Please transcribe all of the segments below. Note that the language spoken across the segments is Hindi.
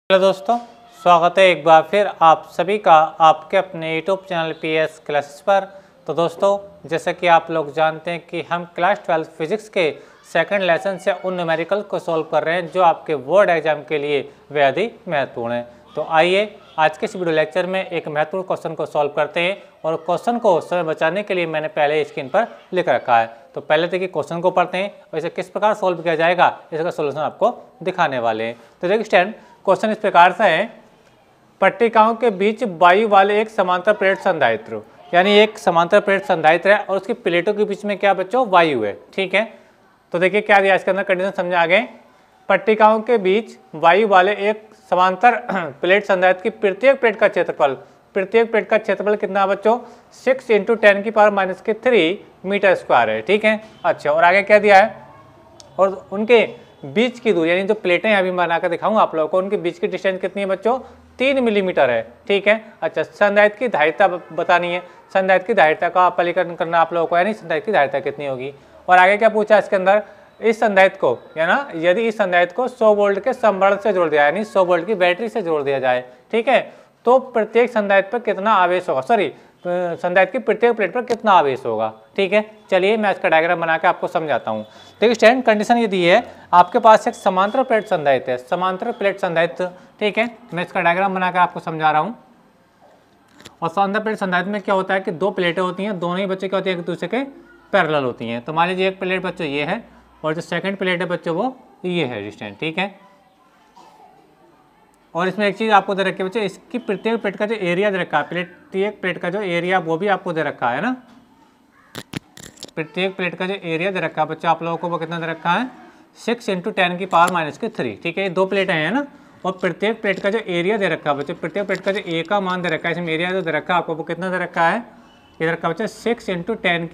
हेलो दोस्तों, स्वागत है एक बार फिर आप सभी का आपके अपने यूट्यूब चैनल पीएस क्लासेस पर। तो दोस्तों, जैसा कि आप लोग जानते हैं कि हम क्लास 12 फिजिक्स के सेकंड लेसन से उन न्यूमेरिकल को सॉल्व कर रहे हैं जो आपके बोर्ड एग्जाम के लिए बेहद ही महत्वपूर्ण है। तो आइए आज के इस वीडियो लेक्चर में एक महत्वपूर्ण क्वेश्चन को सॉल्व करते हैं। और क्वेश्चन को समय बचाने के लिए मैंने पहले स्क्रीन पर लिख रखा है। तो पहले देखिए क्वेश्चन को पढ़ते हैं और इसे किस प्रकार सॉल्व किया जाएगा इसका सोल्यूशन आपको दिखाने वाले हैं। तो देखिए स्टैंड क्वेश्चन इस प्रकार से है, पट्टिकाओं के बीच वायु वाले एक समांतर प्लेट संधारित्र, यानी एक समांतर प्लेट संधारित्र है और उसकी प्लेटों के बीच में क्या बच्चों, वायु है। ठीक है, तो देखिए क्या दिया इसके अंदर, कंडीशन समझा आगे। पट्टिकाओं के बीच वायु वाले एक समांतर प्लेट संधारित्र की प्रत्येक प्लेट का क्षेत्रफल कितना बच्चों, 6 × 10⁻³ मीटर स्क्वायर है। ठीक है, अच्छा, और आगे क्या दिया है, और उनके बीच की दूरी, यानी जो प्लेटें अभी बनाकर दिखाऊंगा आप लोगों को, उनके बीच की डिस्टेंस कितनी है बच्चों, 3 मिलीमीटर है। ठीक है, अच्छा, संधारित्र की धारिता बतानी है। संधारित्र की धारिता का परिकलन करना आप लोगों को, यानी संधारित्र की धारिता कितनी होगी। और आगे क्या पूछा इसके अंदर, इस संधारित्र को यदि इस संधारित्र को 100 वोल्ट के संवरण से जोड़ दिया, यानी 100 वोल्ट की बैटरी से जोड़ दिया जाए, ठीक है, तो प्रत्येक संधारित्र पर कितना आवेश होगा, संधारित्र की प्रत्येक प्लेट पर कितना आवेश होगा। ठीक है, चलिए मैं इसका डायग्राम बना के आपको समझाता हूँ। देखिए स्टैंड कंडीशन ये दी है, आपके पास एक समांतर प्लेट संधारित्र है, समांतर प्लेट संधारित्र। ठीक है, मैं इसका डायग्राम बना के आपको समझा रहा हूँ। और समांतर प्लेट संधारित्र में क्या होता है कि दो प्लेटें होती हैं, दोनों ही बच्चे क्या होती है, एक दूसरे के पैरेलल होती हैं। तो मान लीजिए एक प्लेट बच्चों ये है और जो सेकंड प्लेट है बच्चों वो ये है डिस्टेंस। ठीक है, और इसमें एक चीज़ आपको दे रखी है बच्चों, इसकी प्रत्येक प्लेट का जो एरिया दे रखा है, प्रत्येक प्लेट का जो एरिया वो भी आपको दे रखा है ना, प्रत्येक प्लेट का जो एरिया दे रखा है बच्चों आप लोगों को वो कितना दे रखा है, 6 × 10⁻³ ठीक है, ये दो प्लेटें हैं ना, और प्रत्येक प्लेट का जो एरिया दे रखा है बच्चों, प्रत्येक प्लेट का जो ए का मान दे रखा है, इसमें एरिया जो दे रखा है आपको वो कितना दे रखा है, ये दे रखा है बच्चों 6 ×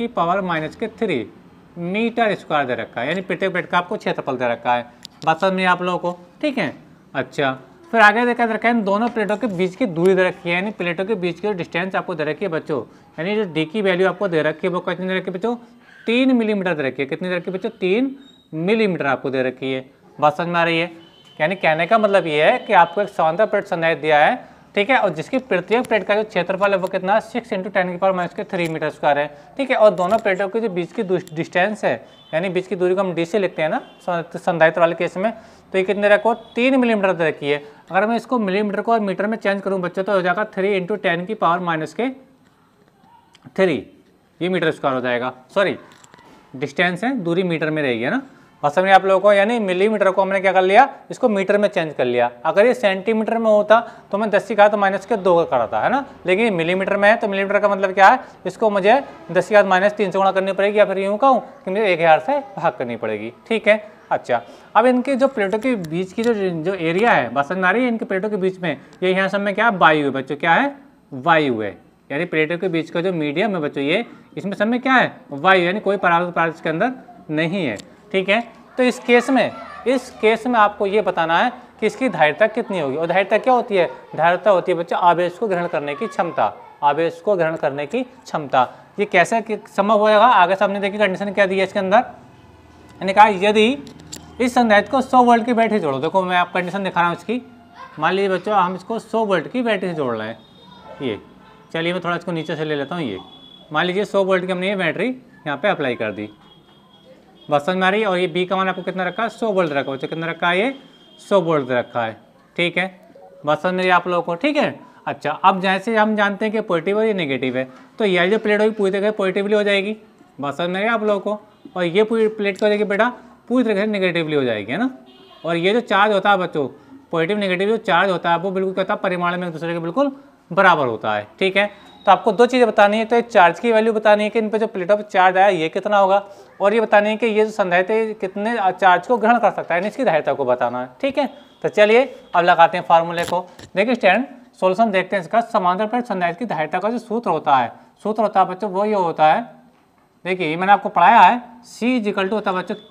10⁻³ मीटर स्क्वायर दे रखा है, यानी प्रत्येक प्लेट का आपको क्षेत्रफल दे रखा है। बात समझ में आप लोगों को, ठीक है। अच्छा, फिर आगे देखा रखा है, दोनों प्लेटों के बीच की दूरी दे रखी है, यानी प्लेटों के बीच की डिस्टेंस आपको दे रखी है बच्चों, यानी जो डी की वैल्यू आपको दे रखी है वो कितनी दे रखी है बच्चों, 3 मिलीमीटर दे रखी है। कितनी दे रखी है बच्चों, 3 मिलीमीटर आपको दे रखी है। बात समझ में आ रही है, यानी कहने का मतलब ये है कि आपको एक समांतर प्लेट संधारित्र दिया है, ठीक है, और जिसकी प्रत्येक प्लेट का जो क्षेत्रफल है वो कितना, 6 × 10⁻³ मीटर स्क्वायर है। ठीक है, और दोनों प्लेटों के जो बीच की डिस्टेंस है, यानी बीच की दूरी को हम डी से लिखते हैं ना संधारित्र वाले केस में, तो ये कितने रखो, 3 मिलीमीटर दे रखी है। अगर मैं इसको मिलीमीटर को और मीटर में चेंज करूँ बच्चों तो हो जाएगा 3 × 10⁻³ ये मीटर स्क्वायर हो जाएगा। सॉरी, डिस्टेंस है, दूरी मीटर में रहेगी, है ना। और समझिए आप लोगों को, यानी मिलीमीटर को हमने क्या कर लिया, इसको मीटर में चेंज कर लिया। अगर ये सेंटीमीटर में होता तो मैं 10⁻² का करता है ना, लेकिन मिलीमीटर में है तो मिलीमीटर का मतलब क्या है, इसको मुझे 10⁻³ से गुणा करनी पड़ेगी, या फिर यूँ कहूँ कि मुझे 1000 से भाग करनी पड़ेगी। ठीक है, अच्छा, अब इनकी जो प्लेटों के बीच की जो एरिया है, बस समझ आ रही है, इनके प्लेटों के बीच में ये यहाँ सब में क्या है, वायु है बच्चों, क्या है, वायु है, यानी प्लेटों के बीच का जो मीडियम है बच्चों ये, इसमें सब में क्या है, वायु, यानी कोई पदार्थ इसके अंदर नहीं है। ठीक है, तो इस केस में आपको ये बताना है कि इसकी धारिता कितनी होगी। और धारिता क्या होती है, धारिता होती है बच्चों आवेश को ग्रहण करने की क्षमता, आवेश को ग्रहण करने की क्षमता। ये कैसे संभव होगा, आगे सामने देखिए कंडीशन क्या दी है इसके अंदर, मैंने कहा यदि इस संधारित्र को 100 वोल्ट की बैटरी जोड़ो, देखो मैं आप कंडीशन दिखा रहा हूँ इसकी, मान लीजिए बच्चों हम इसको 100 वोल्ट की बैटरी से जोड़ रहे हैं, ये चलिए मैं थोड़ा इसको नीचे से ले लेता हूँ, ये मान लीजिए 100 वोल्ट की हमने ये बैटरी यहाँ पे अप्लाई कर दी, बस समझ में आ रही है। और ये बी का मान आपको कितना रखा है, 100 वोल्ट रखा है, कितना रखा है, ये 100 वोल्ट रखा है। ठीक है, बस समझ में आप लोगों को, ठीक है। अच्छा, अब जैसे हम जानते हैं कि पॉजिटिव है या नेगेटिव है, तो यह जो प्लेट होगी पूरी तरह पॉजिटिवली हो जाएगी, बस समझ में आप लोगों को, और ये पूरी प्लेट क्या हो जाएगी बेटा, पूरी तरह से नेगेटिवली हो जाएगी, है ना। और ये जो चार्ज होता है बच्चों, पॉजिटिव नेगेटिव जो चार्ज होता है वो बिल्कुल क्या होता है, परिमाण में एक दूसरे के बिल्कुल बराबर होता है। ठीक है, तो आपको दो चीज़ें बतानी है, तो एक चार्ज की वैल्यू बतानी है कि इन पर जो प्लेटों पर चार्ज आया ये कितना होगा, और ये बतानी है कि ये जो संधारित्र कितने चार्ज को ग्रहण कर सकता है, इसकी धारिता को बताना है। ठीक है, तो चलिए अब लगाते हैं फार्मूले को। देखिए स्टैंड सोल्यूशन देखते हैं इसका। समांतर प्लेट संधारित्र की धारिता का जो सूत्र होता है बच्चों वो ये होता है, देखिए ये मैंने आपको पढ़ाया है, C होता है बच्चों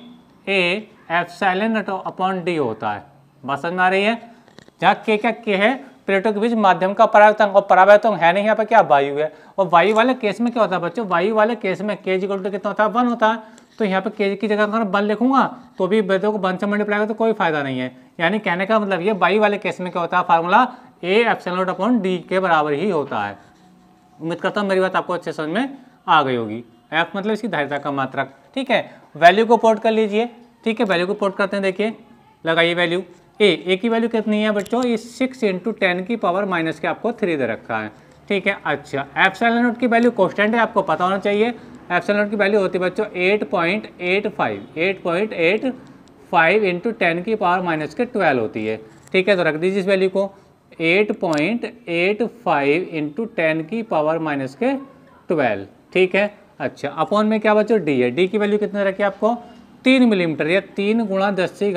K/ε/D होता है। बात समझ में आ रही है, जहाँ K क्या K है, प्लेटों के बीच माध्यम का परावर्तन, और परावर्तन है नहीं, यहाँ पर क्या वायु है। और वायु वाले केस में क्या होता है बच्चों, वायु वाले केस में K कितना होता है, 1 होता है। तो यहाँ पे के की जगह अगर 1 लिखूंगा तो भी देखो 1 से मल्टीप्लाई करेगा तो कोई फायदा नहीं है। यानी कहने का मतलब ये बाई वाले केस में क्या होता है, formula A epsilon naught upon D के बराबर ही होता है। उम्मीद करता हूँ मेरी बात आपको अच्छे समझ में आ गई होगी। एफ मतलब इसकी धारिता का मात्रक, ठीक है। वैल्यू को पोर्ट कर लीजिए, ठीक है, वैल्यू को पोर्ट करते हैं। देखिए लगाइए वैल्यू ए की वैल्यू कितनी है बच्चों, ये 6 × 10 की पावर माइनस के आपको 3 दे रखा है, ठीक है। अच्छा एप्सिलॉन नॉट की वैल्यू कांस्टेंट है, आपको पता होना चाहिए। एप्सिलॉन नॉट की वैल्यू होती है बच्चों 8.85 × 10 की पावर माइनस के 12 होती है, ठीक है। तो रख दीजिए इस वैल्यू को 8.85 × 10 की पावर माइनस के 12, ठीक है। अच्छा अपॉन में क्या बच्चों डी है, डी की वैल्यू कितने रखी आपको 3 मिलीमीटर या 3 ×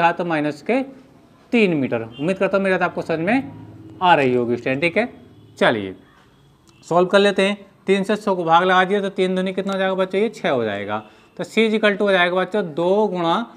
10⁻³ मीटर। उम्मीद करता हूँ मेरी बात आपको समझ में आ रही होगी स्टूडेंट, ठीक है। चलिए सॉल्व कर लेते हैं। 3 से 100 को भाग लगा दिया तो 3 दूनी कितना हो जाएगा बच्चों, ये 6 हो जाएगा। तो C = हो जाएगा बच्चों 2 ×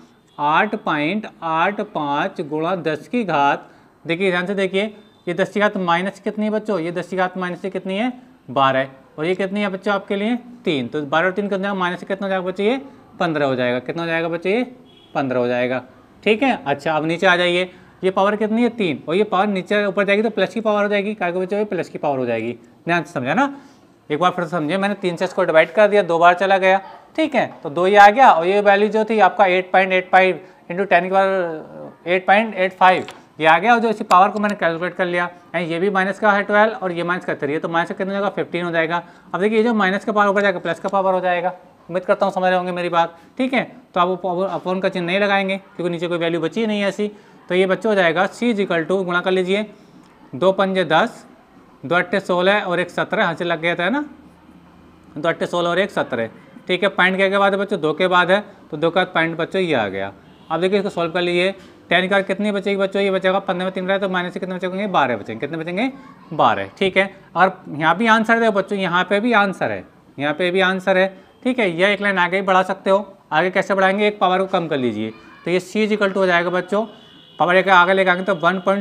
8.85 × 10 की घात, देखिए ध्यान से देखिए, ये 10 की घात माइनस कितनी है बच्चों, ये 10 की घात माइनस से कितनी है 12, और ये कितनी है बच्चों आपके लिए 3। तो 12 और 3 कितना माइनस से कितना हो जाएगा बच्चों, ये 15 हो जाएगा। कितना हो जाएगा बच्चों, ये 15 हो जाएगा, ठीक है। अच्छा अब नीचे आ जाइए, ये पावर कितनी है 3, और ये पावर नीचे ऊपर जाएगी तो प्लस की पावर हो जाएगी, क्या बच्चों प्लस की पावर हो जाएगी। ध्यान से समझा ना, एक बार फिर समझिए, मैंने 3 से इसको डिवाइड कर दिया, 2 बार चला गया, ठीक है। तो 2 ये आ गया, और ये वैल्यू जो थी आपका 8.85 × 10 की पावर 8.85 ये आ गया, और जो इसी पावर को मैंने कैलकुलेट कर लिया, ये भी माइनस का है 12 और ये माइनस का 3 है, तो माइनस का कितना हो जाएगा 15 हो जाएगा। अब देखिए ये जो माइनस का पावर ऊपर जाएगा प्लस का पावर हो जाएगा। उम्मीद करता हूँ समझ रहे होंगे मेरी बात, ठीक है। तो आप अपॉन का चिन्ह नहीं लगाएंगे क्योंकि नीचे कोई वैल्यू बची ही नहीं है ऐसी। तो ये बच्चों हो जाएगा C = गुणा कर लीजिए 2 × 5 = 10, 2 × 8 = 16 और 1 = 17, हाँ से लग गया था ना, 2 × 8 = 16 और 1 = 17, ठीक है। पॉइंट क्या के बाद है बच्चों 2 के बाद है, तो 2 का पॉइंट बच्चों ये आ गया। अब देखिए इसको सॉल्व कर लीजिए, 10 की कितनी बचेगी बच्चों, ये बचेगा 15 में 3 रहा है तो माइनस से कितने बचेंगे 12 बचेंगे, कितने बचेंगे 12, ठीक है। और यहाँ भी आंसर है बच्चों, यहाँ पे भी आंसर है, यहाँ पे भी आंसर है, ठीक है। यह एक लाइन आगे ही बढ़ा सकते हो, आगे कैसे बढ़ाएंगे, एक पावर को कम कर लीजिए, तो ये C = हो जाएगा बच्चों, पावर एक आगे लेके आएंगे तो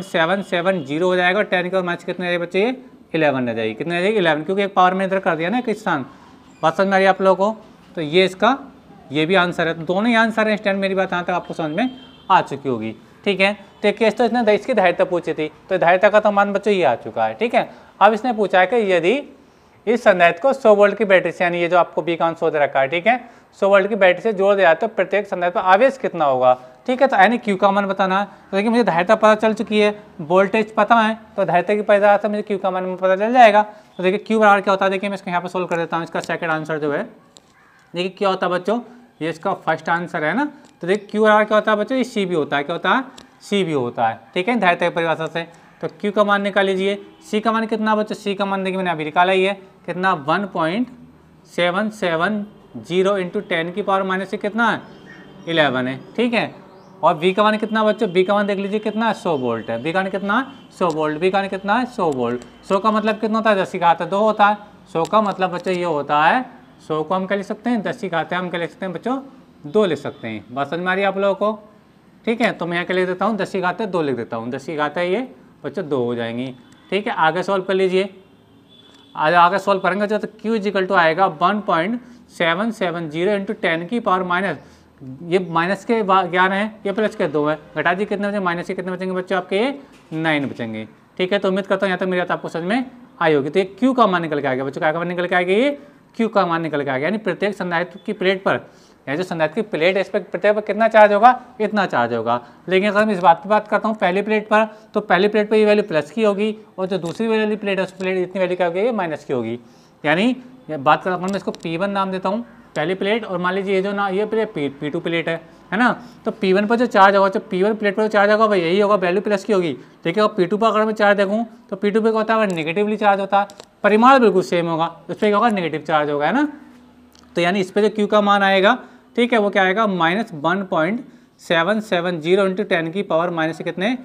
1.770 हो जाएगा, और 10 का माइनस कितने रहे बच्चे, 11 रह जाएगी, कितने रह जाएगी 11, क्योंकि एक पावर में इधर कर दिया ना एक स्थान। बात समझ में आ रही है आप लोगों को, तो ये इसका ये भी आंसर है, तो दोनों ही आंसर है स्टैंड, मेरी बात यहाँ तक आपको समझ में आ चुकी होगी, ठीक है। तो केस तो इसने इसकी धारिता पूछी थी, तो धारिता का तो मान बच्चों ये आ चुका है, ठीक है। अब इसने पूछा है कि यदि इस संधारित्र को 100 वोल्ट की बैटरी से, यानी ये जो आपको बी का आंसर दे रखा है, ठीक है, 100 वोल्ट की बैटरी से जोड़ दिया तो प्रत्येक संधारित्र पर आवेश कितना होगा, ठीक है। तो यानी क्यू का मान बताना है। तो देखिए मुझे धारिता पता चल चुकी है, वोल्टेज पता है, तो धारिता की पैदा से मुझे क्यू का मान पता चल जाएगा। तो देखिए क्यू बराबर क्या होता है, देखिए मैं इसको यहाँ पर सोल्व कर देता हूँ, इसका सेकंड आंसर जो है, देखिए क्या होता है बच्चों, ये इसका फर्स्ट आंसर है ना। तो देखिए क्यू बराबर क्या होता है बच्चों, ये सी भी होता है, क्या होता है सी भी होता है, ठीक है, धारिता की परिभाषा से। तो क्यू का मान निकाल लीजिए, सी का मान कितना बच्चों, सी का मान देखिए मैंने अभी निकाला ही है, कितना 1.770 × 10 की पावर माइनस से कितना है 11 है, ठीक है। और बी का मान कितना बच्चों, बी का मान देख लीजिए कितना है 100 वोल्ट है, बी का मान कितना है 100 वोल्ट, बी का मान कितना है 100 वोल्ट। 100 का मतलब कितना होता है 10 की घात 2 होता है, 100 का मतलब बच्चों ये होता है, 100 को हम क्या लिख सकते हैं 10 की घात हम क्या लिख सकते हैं बच्चों 2 लिख सकते हैं। बात समझ में आ रही है आप लोगों को, ठीक है। तो मैं यहाँ क्या लिख देता हूँ 10 की घात 2 लिख देता हूँ, 10 की घात ये बच्चों 2 हो जाएंगी, ठीक है। आगे सॉल्व कर लीजिए, आगे सॉल्व करेंगे तो Q = आएगा 1.770 × 10 की पावर माइनस, ये माइनस के 11 है, ये प्लस के 2 है, घटा दी कितने बचेंगे, माइनस के कितने बचेंगे बच्चों आपके ये 9 बचेंगे, ठीक है। तो उम्मीद करता हूँ यहाँ तक मेरी बात आपको समझ में आई होगी। तो ये Q का मान निकल के आएगा बच्चों, क्या का मान निकल के आएगा, ये Q का मान निकल के आएगा, यानी प्रत्येक संधारित्र की प्लेट पर, यानी जो संधारित्र की प्लेट है इस पर प्रत्येक पर कितना चार्ज होगा, इतना चार्ज होगा। लेकिन अगर मैं इस बात की बात करता हूँ पहली प्लेट पर, तो पहली प्लेट पर ये वैल्यू प्लस की होगी, और जो दूसरी वाली प्लेट है उस प्लेट इतनी वैल्यू क्या होगी, ये माइनस की होगी। यानी बात करता हूँ मैं इसको P1 नाम देता हूँ पहली प्लेट, और मान लीजिए ये जो ना ये P2 प्लेट है ना। तो P1 पर जो चार्ज होगा, जो P1 प्लेट पर जो चार्ज होगा वही यही होगा, वैल्यू प्लस की होगी। देखिए और P2 पर अगर मैं चार्ज देखूँ तो P2 पे क्या होता है, नेगेटिवली चार्ज होता है, परिमाण बिल्कुल सेम होगा, उस पर क्या होगा नेगेटिव चार्ज होगा, है ना। तो यानी इस पर जो Q का मान आएगा, ठीक है, वो क्या आएगा -1.770 × 10 की पावर माइनस कितने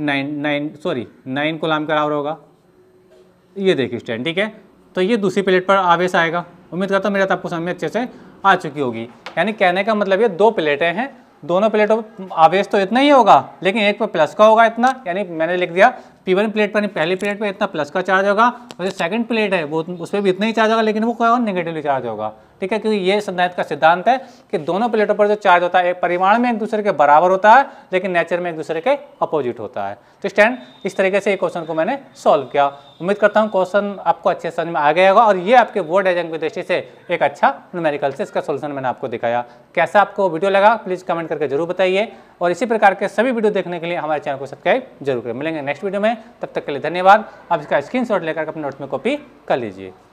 9 कूलम के बराबर होगा। ये देखिए स्टैंड, ठीक है। तो ये दूसरी प्लेट पर आवेश आएगा। उम्मीद करता हूँ मेरा आपको समझ में अच्छे से आ चुकी होगी। यानी कहने का मतलब ये 2 प्लेटें हैं, दोनों प्लेटों पर आवेश तो इतना ही होगा, लेकिन एक पर प्लस का होगा इतना, यानी मैंने लिख दिया P1 प्लेट पर, पहली प्लेट पर इतना प्लस का चार्ज होगा, और जो सेकंड प्लेट है वो उस पर भी इतना ही चार्ज होगा, लेकिन वो क्या होगा नेगेटिवली चार्ज होगा, ठीक है, क्योंकि ये संधारित्र का सिद्धांत है कि दोनों प्लेटों पर जो चार्ज होता है परिमाण में एक दूसरे के बराबर होता है, लेकिन नेचर में एक दूसरे के अपोजिट होता है। तो स्टूडेंट इस तरीके से क्वेश्चन को मैंने सॉल्व किया। उम्मीद करता हूँ क्वेश्चन आपको अच्छे से समझ में आ गया होगा और ये आपके बोर्ड एग्जाम की दृष्टि से एक अच्छा न्यूमेरिकल से इसका सोल्यूशन मैंने आपको दिखाया। कैसा आपको वीडियो लगा प्लीज़ कमेंट करके जरूर बताइए और इसी प्रकार के सभी वीडियो देखने के लिए हमारे चैनल को सब्सक्राइब जरूर करें। मिलेंगे नेक्स्ट वीडियो में, तब तक के लिए धन्यवाद। आप इसका स्क्रीनशॉट लेकर अपने नोट में कॉपी कर लीजिए।